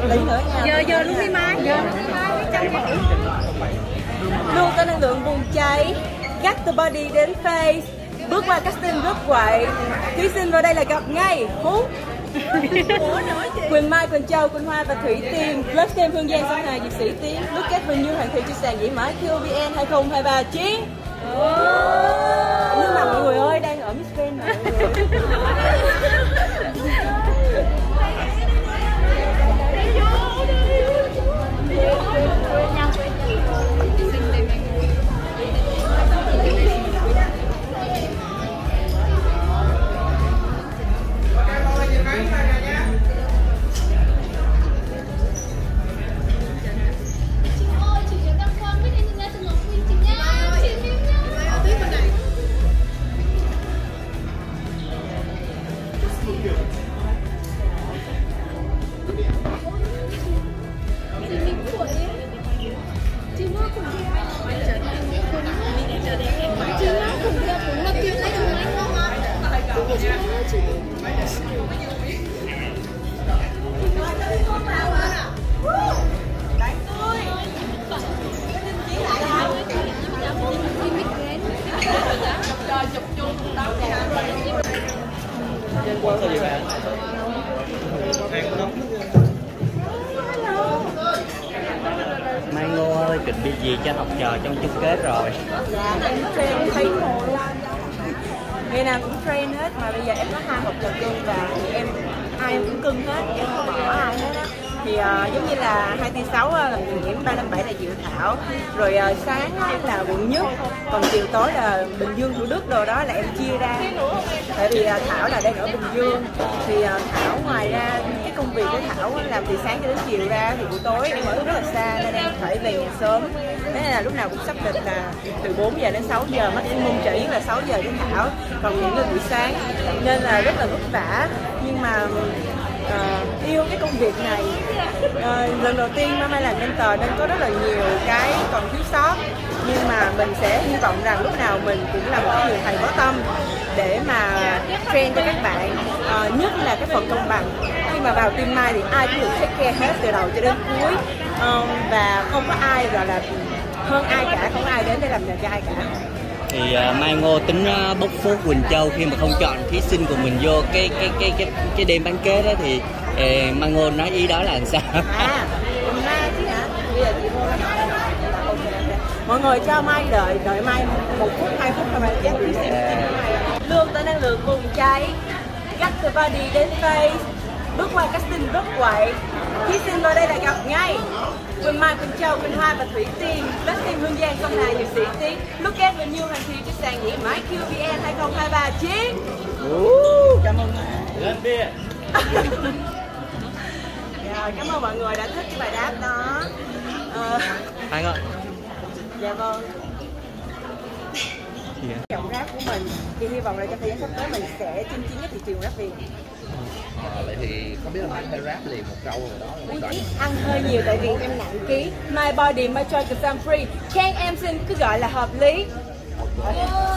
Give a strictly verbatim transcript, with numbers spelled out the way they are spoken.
Tí nữa nha. Giờ giờ luôn đi Mai. Giờ luôn đi Mai. Luôn có năng lượng bùng cháy. Got the body đến face. Bước qua casting rất quậy. Thí sinh vào đây là gặp ngay. Hú. Quỳnh Mai, Quỳnh Châu, Quỳnh Hoa và Thủy Tiên. Lớp xem Hương Giang, Song Hà, Diệp Sĩ Tiến. Lúc kết Huỳnh Như, Hoàng Thị, Chi Sàn, Dĩ Mãi, Q V N hai không hai ba chiến. Nhưng mà mọi người ơi, đang ở Miss Grand mọi người. Mai Ngô ơi, chuẩn bị gì cho học trò trong chung kết rồi? Dạ, em train thấy mồ luôn. Ngày nào cũng train hết, mà bây giờ em có hai học trò cưng và em ai em cũng cưng hết, em không bỏ ai hết á. Thì uh, giống như là hai tư sáu là Nguyễn Diễm, ba năm bảy là Diệu Thảo, rồi uh, sáng là quận Nhất, còn chiều tối là Bình Dương, Thủ Đức đồ đó là em chia ra. Tại vì uh, Thảo là đang ở Bình Dương, thì uh, Thảo ngoài ra cái công việc của Thảo làm từ sáng cho đến chiều ra, thì buổi tối em ở rất là xa nên em phải về nhà sớm. Thế nên là lúc nào cũng sắp lịch là từ bốn giờ đến sáu giờ, maximum trễ nhất là sáu giờ với Thảo, còn những cái buổi sáng nên là rất là vất vả. Nhưng mà uh, yêu cái công việc này. Uh, lần đầu tiên Mai Mai làm mentor nên có rất là nhiều cái còn thiếu sót, nhưng mà mình sẽ hy vọng rằng lúc nào mình cũng là một người thầy có tâm để mà train cho các bạn. Uh, nhất là cái phần công bằng, khi mà vào team Mai thì ai cũng được take care hết từ đầu cho đến cuối, uh, và không có ai gọi là hơn ai cả, không ai đến để làm nghề cho ai cả. Thì uh, Mai Ngô tính uh, bốc phốt Quỳnh Châu khi mà không chọn thí sinh của mình vô cái cái cái cái cái đêm bán kết đó thì uh, Mai Ngô nói ý đó là làm sao? À, Mai chứ hả? Bây giờ chị vô mọi người cho Mai đợi, đợi Mai một phút, hai phút thôi mà chắc thí sinh luôn có năng lượng bùng cháy. Got the body đến face. Bước qua casting rất quậy. Thí sinh vào đây là gặp ngay Quỳnh Mai, Quỳnh Châu, Quỳnh Hoa và Thủy Tiên. Lớp xem Hương Giang, Song Hà, Diệp Sĩ Tiến. Lúc kết Huỳnh Như, Hoàng Thị, Chi Sàn, Dĩ Mãi, Q V N hai không hai ba chiến. Cảm ơn Lên bia. Rồi, cảm ơn mọi người đã thích cái bài đáp đó. Uh, Anh ơi. Dạ vâng. Giọng rap của mình thì hy vọng là trong thời gian sắp tới mình sẽ chinh chiến cái thị trường rap Việt. À, vậy thì không biết là Mai hay rap liền một câu rồi đó. Ui, ăn hơi nhiều tại vì em nặng ký. My body, my choice, cause I'm free. Can em xin cứ gọi là hợp lý.